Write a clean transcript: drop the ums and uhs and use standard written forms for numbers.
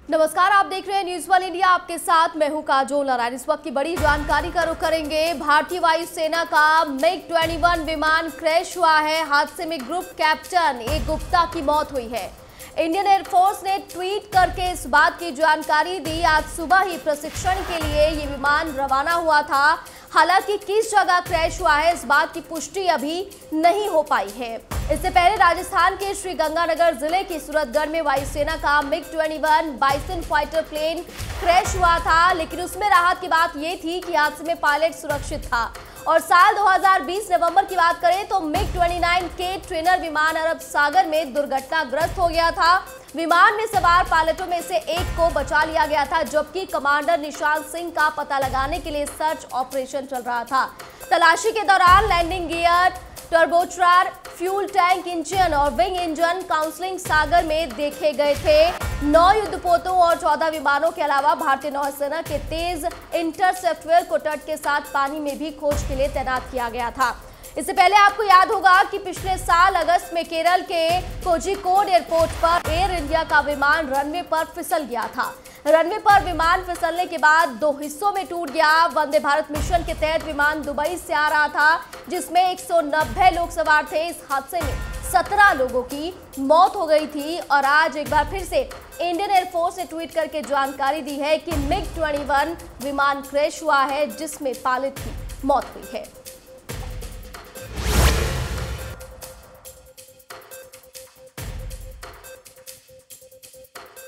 नमस्कार, आप देख रहे हैं न्यूज़ वाले इंडिया। आपके साथ मैं हूं काजोल नारायण। इस वक्त की बड़ी जानकारी का रुख करेंगे। भारतीय वायुसेना का मिग-21 विमान क्रैश हुआ है। हादसे में ग्रुप कैप्टन ए गुप्ता की मौत हुई है। इंडियन एयरफोर्स ने ट्वीट करके इस बात की जानकारी दी। आज सुबह ही प्रशिक्षण के लिए ये विमान रवाना हुआ था। हालांकि किस जगह क्रैश हुआ है, इस बात की पुष्टि अभी नहीं हो पाई है। इससे पहले राजस्थान के श्रीगंगानगर जिले की सूरतगढ़ में वायुसेना का मिग-21 बाइसन फाइटर प्लेन क्रैश हुआ था, लेकिन उसमें राहत की बात यह थी कि हादसे में पायलट सुरक्षित था। और साल 2020 नवंबर की बात करें तो मिग-29 के ट्रेनर विमान अरब सागर में दुर्घटनाग्रस्त हो गया था। विमान में सवार पायलटों में से एक को बचा लिया गया था, जबकि कमांडर निशांत सिंह का पता लगाने के लिए सर्च ऑपरेशन चल रहा था। तलाशी के दौरान landing gear, turbocharger, fuel tank engine और विंग इंजन काउंसलिंग सागर में देखे गए थे। 9 युद्धपोतों और 14 विमानों के अलावा भारतीय नौसेना के तेज इंटरसेप्टर को तट के साथ पानी में भी खोज के लिए तैनात किया गया था। इससे पहले आपको याद होगा कि पिछले साल अगस्त में केरल के कोझिकोड एयरपोर्ट पर एयर इंडिया का विमान रनवे पर फिसल गया था। रनवे पर विमान फिसलने के बाद 2 हिस्सों में टूट गया। वंदे भारत मिशन के तहत विमान दुबई से आ रहा था, जिसमें 190 लोग सवार थे। इस हादसे में 17 लोगों की मौत हो गई थी। और आज एक बार फिर से इंडियन एयरफोर्स ने ट्वीट करके जानकारी दी है कि मिग-21 विमान क्रैश हुआ है, जिसमें पायलट की मौत हुई है।